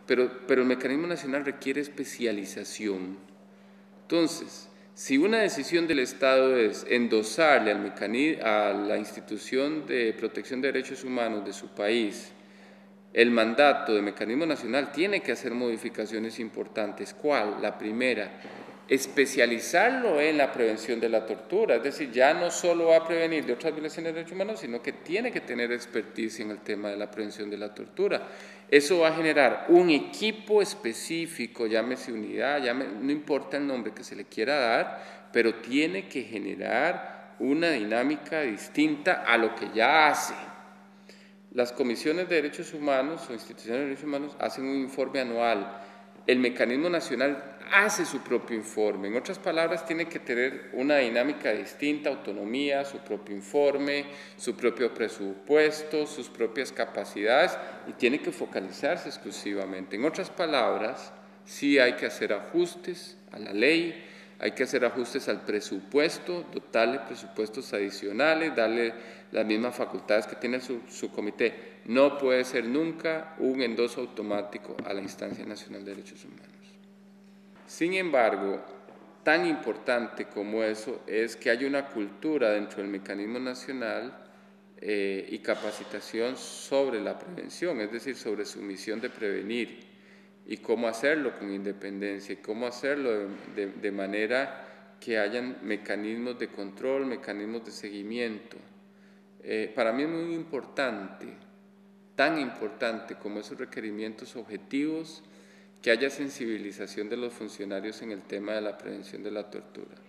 pero el mecanismo nacional requiere especialización. Entonces, si una decisión del Estado es endosarle a la institución de protección de derechos humanos de su país el mandato del mecanismo nacional, tiene que hacer modificaciones importantes. ¿Cuál? La primera, especializarlo en la prevención de la tortura, es decir, ya no solo va a prevenir de otras violaciones de derechos humanos, sino que tiene que tener expertise en el tema de la prevención de la tortura. Eso va a generar un equipo específico, llámese unidad, no importa el nombre que se le quiera dar, pero tiene que generar una dinámica distinta a lo que ya hace. Las comisiones de derechos humanos o instituciones de derechos humanos hacen un informe anual. El mecanismo nacional hace su propio informe. En otras palabras, tiene que tener una dinámica distinta, autonomía, su propio informe, su propio presupuesto, sus propias capacidades y tiene que focalizarse exclusivamente. En otras palabras, sí hay que hacer ajustes a la ley, hay que hacer ajustes al presupuesto, dotarle presupuestos adicionales, darle las mismas facultades que tiene su comité. No puede ser nunca un endoso automático a la Instancia Nacional de Derechos Humanos. Sin embargo, tan importante como eso es que haya una cultura dentro del mecanismo nacional y capacitación sobre la prevención, es decir, sobre su misión de prevenir y cómo hacerlo con independencia y cómo hacerlo de manera que hayan mecanismos de control, mecanismos de seguimiento. Para mí es muy importante, tan importante como esos requerimientos objetivos, que haya sensibilización de los funcionarios en el tema de la prevención de la tortura.